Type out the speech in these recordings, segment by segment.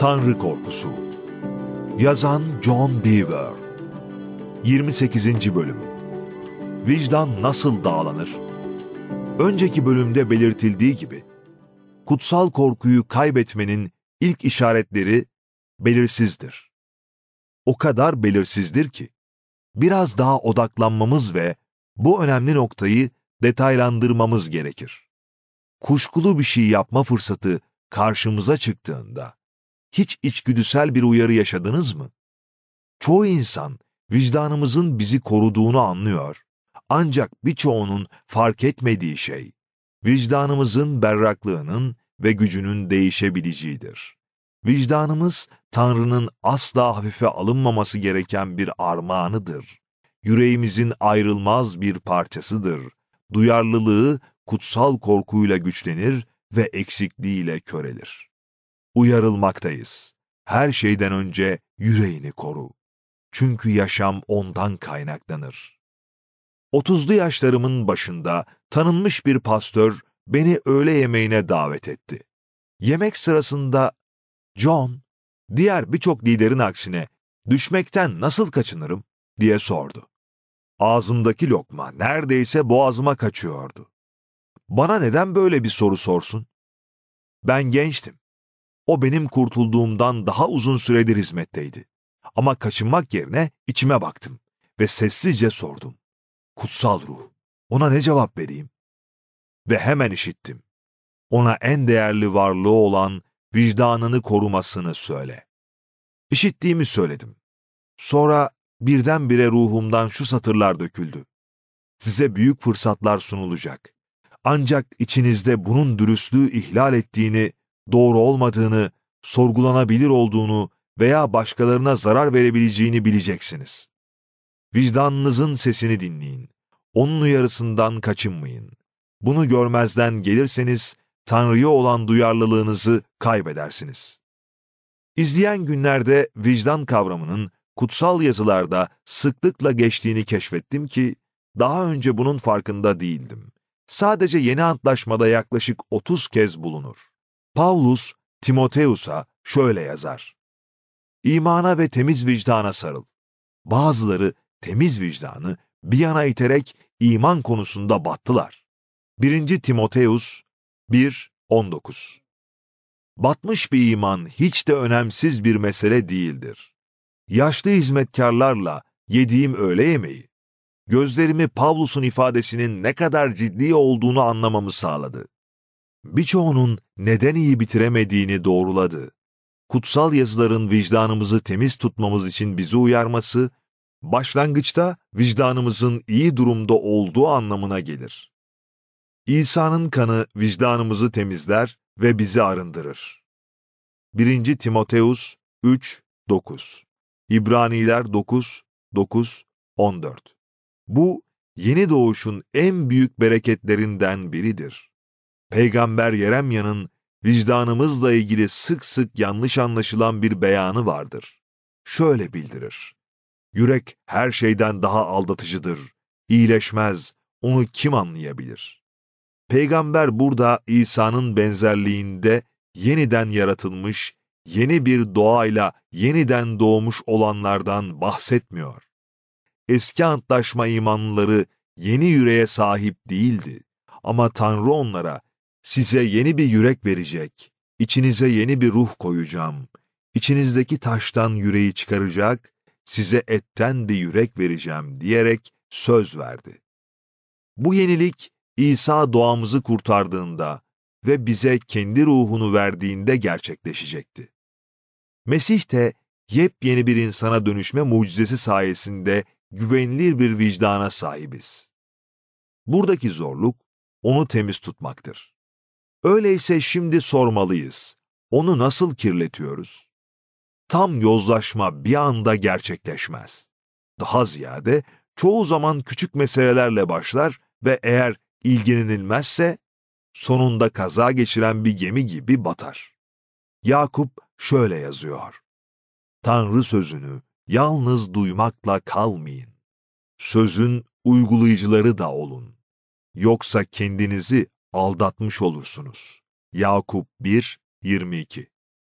Tanrı Korkusu. Yazan John Beaver. 28. Bölüm. Vicdan nasıl dağlanır? Önceki bölümde belirtildiği gibi, kutsal korkuyu kaybetmenin ilk işaretleri belirsizdir. O kadar belirsizdir ki, biraz daha odaklanmamız ve bu önemli noktayı detaylandırmamız gerekir. Kuşkulu bir şey yapma fırsatı karşımıza çıktığında, hiç içgüdüsel bir uyarı yaşadınız mı? Çoğu insan vicdanımızın bizi koruduğunu anlıyor. Ancak birçoğunun fark etmediği şey, vicdanımızın berraklığının ve gücünün değişebileceğidir. Vicdanımız, Tanrı'nın asla hafife alınmaması gereken bir armağanıdır. Yüreğimizin ayrılmaz bir parçasıdır. Duyarlılığı kutsal korkuyla güçlenir ve eksikliğiyle körelir. Uyarılmaktayız. Her şeyden önce yüreğini koru. Çünkü yaşam ondan kaynaklanır. 30'lu yaşlarımın başında tanınmış bir pastör beni öğle yemeğine davet etti. Yemek sırasında, "John, diğer birçok liderin aksine düşmekten nasıl kaçınırım?" diye sordu. Ağzımdaki lokma neredeyse boğazıma kaçıyordu. Bana neden böyle bir soru sorsun? Ben gençtim. O benim kurtulduğumdan daha uzun süredir hizmetteydi. Ama kaçınmak yerine içime baktım ve sessizce sordum. Kutsal ruh, ona ne cevap vereyim? Ve hemen işittim. Ona en değerli varlığı olan vicdanını korumasını söyle. İşittiğimi söyledim. Sonra birdenbire ruhumdan şu satırlar döküldü. Size büyük fırsatlar sunulacak. Ancak içinizde bunun dürüstlüğü ihlal ettiğini, doğru olmadığını, sorgulanabilir olduğunu veya başkalarına zarar verebileceğini bileceksiniz. Vicdanınızın sesini dinleyin. Onun uyarısından kaçınmayın. Bunu görmezden gelirseniz Tanrı'ya olan duyarlılığınızı kaybedersiniz. İzleyen günlerde vicdan kavramının kutsal yazılarda sıklıkla geçtiğini keşfettim ki daha önce bunun farkında değildim. Sadece Yeni Antlaşma'da yaklaşık 30 kez bulunur. Pavlus, Timoteus'a şöyle yazar. İmana ve temiz vicdana sarıl. Bazıları temiz vicdanı bir yana iterek iman konusunda battılar. 1. Timoteus 1:19. Batmış bir iman hiç de önemsiz bir mesele değildir. Yaşlı hizmetkarlarla yediğim öğle yemeği, gözlerimi Pavlus'un ifadesinin ne kadar ciddi olduğunu anlamamı sağladı. Birçoğunun neden iyi bitiremediğini doğruladı. Kutsal yazıların vicdanımızı temiz tutmamız için bizi uyarması, başlangıçta vicdanımızın iyi durumda olduğu anlamına gelir. İsa'nın kanı vicdanımızı temizler ve bizi arındırır. 1. Timoteus 3:9, İbraniler 9:9-14. Bu, yeni doğuşun en büyük bereketlerinden biridir. Peygamber Yeremya'nın vicdanımızla ilgili sık sık yanlış anlaşılan bir beyanı vardır. Şöyle bildirir. Yürek her şeyden daha aldatıcıdır. İyileşmez, onu kim anlayabilir? Peygamber burada İsa'nın benzerliğinde yeniden yaratılmış, yeni bir doğayla yeniden doğmuş olanlardan bahsetmiyor. Eski antlaşma imanlıları yeni yüreğe sahip değildi. Ama Tanrı onlara, size yeni bir yürek verecek, içinize yeni bir ruh koyacağım, içinizdeki taştan yüreği çıkaracak, size etten bir yürek vereceğim diyerek söz verdi. Bu yenilik, İsa doğamızı kurtardığında ve bize kendi ruhunu verdiğinde gerçekleşecekti. Mesih de yepyeni bir insana dönüşme mucizesi sayesinde güvenilir bir vicdana sahibiz. Buradaki zorluk, onu temiz tutmaktır. Öyleyse şimdi sormalıyız, onu nasıl kirletiyoruz? Tam yozlaşma bir anda gerçekleşmez. Daha ziyade çoğu zaman küçük meselelerle başlar ve eğer ilgilenilmezse sonunda kaza geçiren bir gemi gibi batar. Yakup şöyle yazıyor. Tanrı sözünü yalnız duymakla kalmayın. Sözün uygulayıcıları da olun. Yoksa kendinizi aldatmış olursunuz. Yakup 1:22.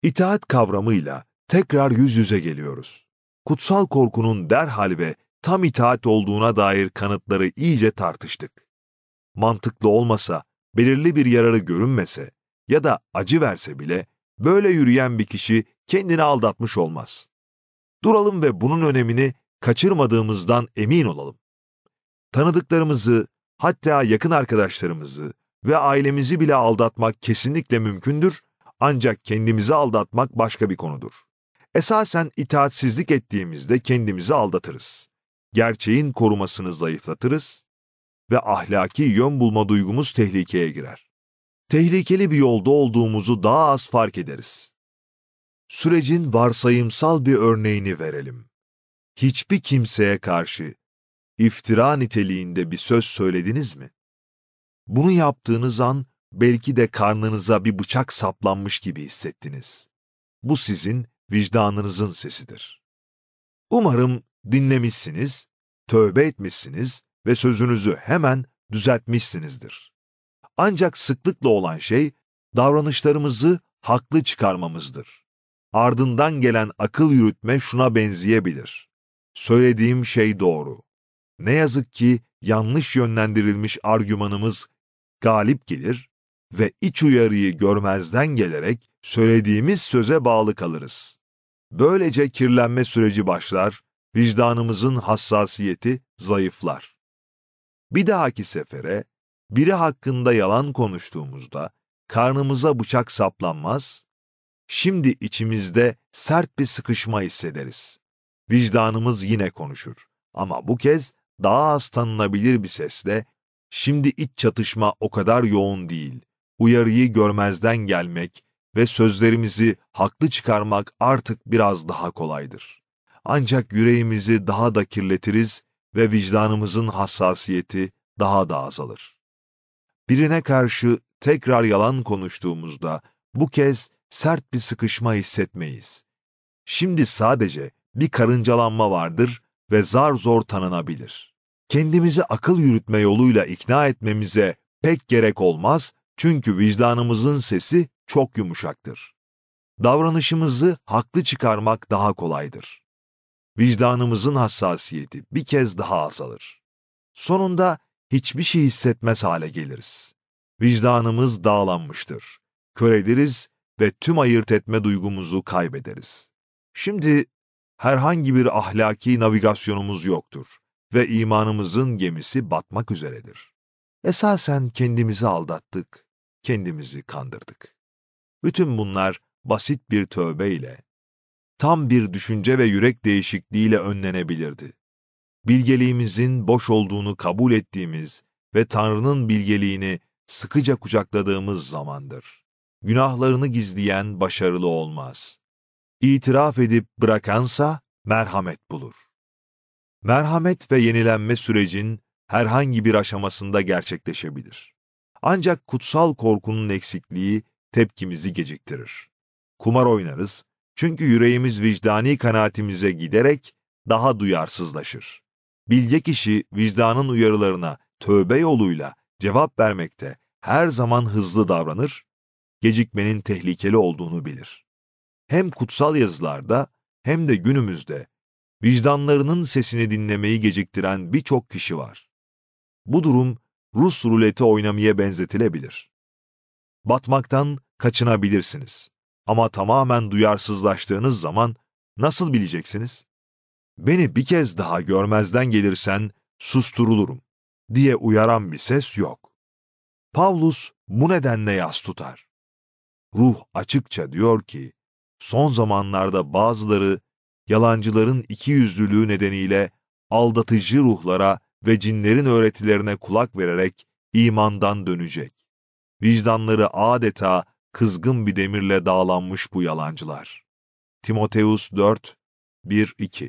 İtaat kavramıyla tekrar yüz yüze geliyoruz. Kutsal korkunun derhal ve tam itaat olduğuna dair kanıtları iyice tartıştık. Mantıklı olmasa, belirli bir yararı görünmese ya da acı verse bile böyle yürüyen bir kişi kendini aldatmış olmaz. Duralım ve bunun önemini kaçırmadığımızdan emin olalım. Tanıdıklarımızı, hatta yakın arkadaşlarımızı ve ailemizi bile aldatmak kesinlikle mümkündür, ancak kendimizi aldatmak başka bir konudur. Esasen itaatsizlik ettiğimizde kendimizi aldatırız. Gerçeğin korumasını zayıflatırız ve ahlaki yön bulma duygumuz tehlikeye girer. Tehlikeli bir yolda olduğumuzu daha az fark ederiz. Sürecin varsayımsal bir örneğini verelim. Hiçbir kimseye karşı iftira niteliğinde bir söz söylediniz mi? Bunu yaptığınız an belki de karnınıza bir bıçak saplanmış gibi hissettiniz. Bu sizin vicdanınızın sesidir. Umarım dinlemişsiniz, tövbe etmişsiniz ve sözünüzü hemen düzeltmişsinizdir. Ancak sıklıkla olan şey davranışlarımızı haklı çıkarmamızdır. Ardından gelen akıl yürütme şuna benzeyebilir. Söylediğim şey doğru. Ne yazık ki yanlış yönlendirilmiş argümanımız galip gelir ve iç uyarıyı görmezden gelerek söylediğimiz söze bağlı kalırız. Böylece kirlenme süreci başlar, vicdanımızın hassasiyeti zayıflar. Bir dahaki sefere biri hakkında yalan konuştuğumuzda karnımıza bıçak saplanmaz, şimdi içimizde sert bir sıkışma hissederiz. Vicdanımız yine konuşur ama bu kez daha az tanınabilir bir sesle, şimdi iç çatışma o kadar yoğun değil, uyarıyı görmezden gelmek ve sözlerimizi haklı çıkarmak artık biraz daha kolaydır. Ancak yüreğimizi daha da kirletiriz ve vicdanımızın hassasiyeti daha da azalır. Birine karşı tekrar yalan konuştuğumuzda bu kez sert bir sıkışma hissetmeyiz. Şimdi sadece bir karıncalanma vardır ve zar zor tanınabilir. Kendimizi akıl yürütme yoluyla ikna etmemize pek gerek olmaz çünkü vicdanımızın sesi çok yumuşaktır. Davranışımızı haklı çıkarmak daha kolaydır. Vicdanımızın hassasiyeti bir kez daha azalır. Sonunda hiçbir şey hissetmez hale geliriz. Vicdanımız dağlanmıştır. Köreliriz ve tüm ayırt etme duygumuzu kaybederiz. Şimdi herhangi bir ahlaki navigasyonumuz yoktur ve imanımızın gemisi batmak üzeredir. Esasen kendimizi aldattık, kendimizi kandırdık. Bütün bunlar basit bir tövbeyle, tam bir düşünce ve yürek değişikliğiyle önlenebilirdi. Bilgeliğimizin boş olduğunu kabul ettiğimiz ve Tanrı'nın bilgeliğini sıkıca kucakladığımız zamandır. Günahlarını gizleyen başarılı olmaz. İtiraf edip bırakansa merhamet bulur. Merhamet ve yenilenme sürecin herhangi bir aşamasında gerçekleşebilir. Ancak kutsal korkunun eksikliği tepkimizi geciktirir. Kumar oynarız çünkü yüreğimiz vicdani kanaatimize giderek daha duyarsızlaşır. Bilge kişi vicdanın uyarılarına tövbe yoluyla cevap vermekte her zaman hızlı davranır, gecikmenin tehlikeli olduğunu bilir. Hem kutsal yazılarda hem de günümüzde vicdanlarının sesini dinlemeyi geciktiren birçok kişi var. Bu durum Rus ruleti oynamaya benzetilebilir. Batmaktan kaçınabilirsiniz ama tamamen duyarsızlaştığınız zaman nasıl bileceksiniz? Beni bir kez daha görmezden gelirsen susturulurum diye uyaran bir ses yok. Pavlus bu nedenle yas tutar. Ruh açıkça diyor ki, son zamanlarda bazıları yalancıların ikiyüzlülüğü nedeniyle aldatıcı ruhlara ve cinlerin öğretilerine kulak vererek imandan dönecek. Vicdanları adeta kızgın bir demirle dağlanmış bu yalancılar. Timoteus 4, 1-2.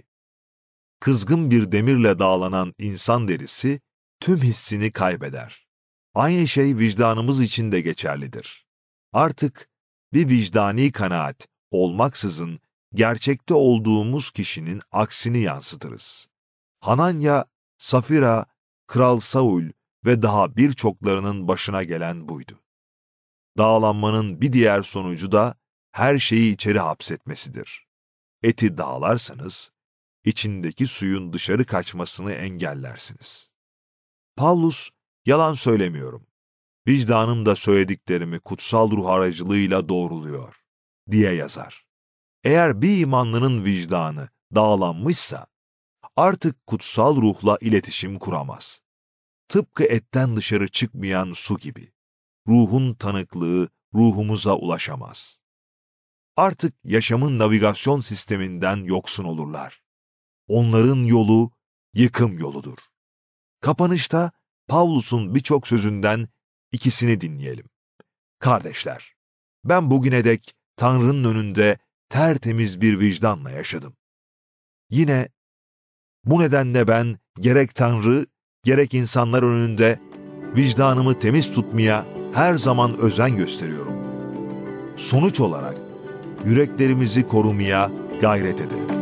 Kızgın bir demirle dağlanan insan derisi tüm hissini kaybeder. Aynı şey vicdanımız için de geçerlidir. Artık bir vicdani kanaat olmaksızın gerçekte olduğumuz kişinin aksini yansıtırız. Hananya, Safira, Kral Saul ve daha birçoklarının başına gelen buydu. Dağlanmanın bir diğer sonucu da her şeyi içeri hapsetmesidir. Eti dağlarsanız, içindeki suyun dışarı kaçmasını engellersiniz. Pavlus, yalan söylemiyorum. Vicdanım da söylediklerimi kutsal ruh aracılığıyla doğruluyor, diye yazar. Eğer bir imanlının vicdanı dağlanmışsa, artık kutsal ruhla iletişim kuramaz. Tıpkı etten dışarı çıkmayan su gibi. Ruhun tanıklığı ruhumuza ulaşamaz. Artık yaşamın navigasyon sisteminden yoksun olurlar. Onların yolu yıkım yoludur. Kapanışta Pavlus'un birçok sözünden ikisini dinleyelim. Kardeşler, ben bugüne dek Tanrı'nın önünde tertemiz bir vicdanla yaşadım. Yine bu nedenle ben gerek Tanrı, gerek insanlar önünde vicdanımı temiz tutmaya her zaman özen gösteriyorum. Sonuç olarak yüreklerimizi korumaya gayret edelim.